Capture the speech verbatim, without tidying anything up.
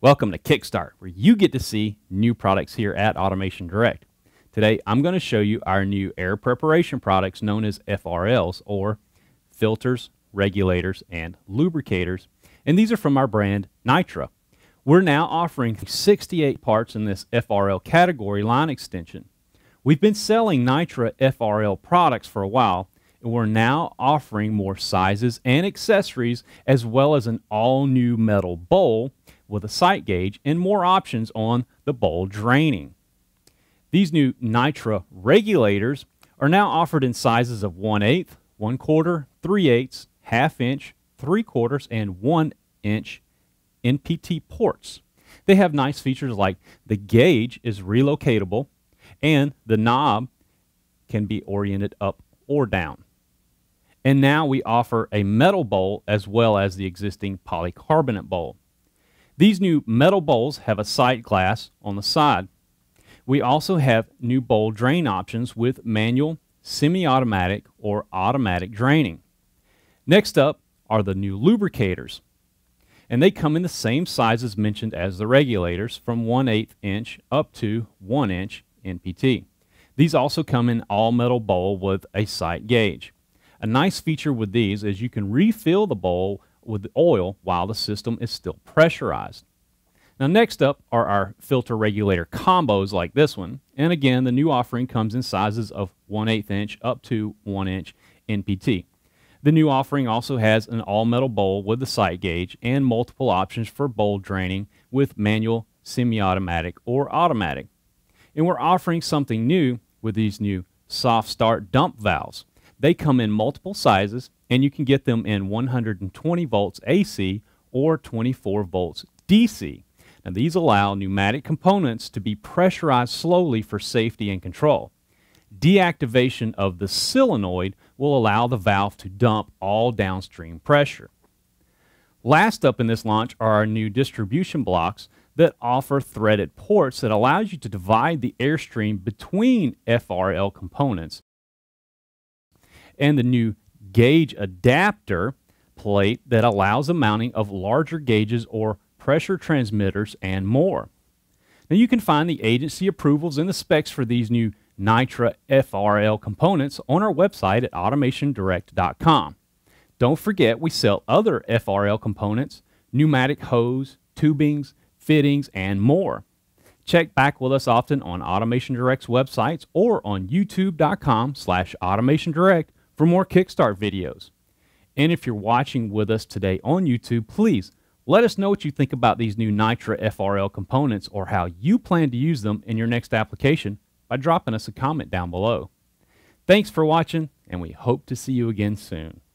Welcome to Kickstart, where you get to see new products here at Automation Direct. Today, I'm going to show you our new air preparation products known as F R Ls, or filters, regulators, and lubricators. And these are from our brand Nitra. We're now offering sixty-eight parts in this F R L category line extension. We've been selling Nitra F R L products for a while, and we're now offering more sizes and accessories, as well as an all-new metal bowl with a sight gauge and more options on the bowl draining. These new Nitra Regulators are now offered in sizes of one eighth, one quarter, three eighths, half inch, three quarters, and one inch N P T ports. They have nice features like the gauge is relocatable and the knob can be oriented up or down. And now we offer a metal bowl as well as the existing polycarbonate bowl. These new metal bowls have a sight glass on the side. We also have new bowl drain options with manual, semi-automatic, or automatic draining. Next up are the new lubricators. And they come in the same sizes mentioned as the regulators, from one eighth inch up to one inch N P T. These also come in all metal bowl with a sight gauge. A nice feature with these is you can refill the bowl with the oil while the system is still pressurized. Now next up are our filter regulator combos like this one, and again the new offering comes in sizes of one eighth inch up to one inch N P T. The new offering also has an all metal bowl with the sight gauge and multiple options for bowl draining with manual, semi-automatic, or automatic. And we're offering something new with these new soft start dump valves. They come in multiple sizes, and you can get them in one hundred twenty volts A C or twenty-four volts D C. Now these allow pneumatic components to be pressurized slowly for safety and control. Deactivation of the solenoid will allow the valve to dump all downstream pressure. Last up in this launch are our new distribution blocks that offer threaded ports that allows you to divide the airstream between F R L components, and the new gauge adapter plate that allows the mounting of larger gauges or pressure transmitters and more. Now you can find the agency approvals and the specs for these new Nitra F R L components on our website at Automation Direct dot com. Don't forget we sell other F R L components, pneumatic hose, tubings, fittings, and more. Check back with us often on Automation Direct's websites or on YouTube dot com slash Automation Direct for more Kickstart videos. And if you're watching with us today on YouTube, please let us know what you think about these new Nitra F R L components or how you plan to use them in your next application by dropping us a comment down below. Thanks for watching, and we hope to see you again soon.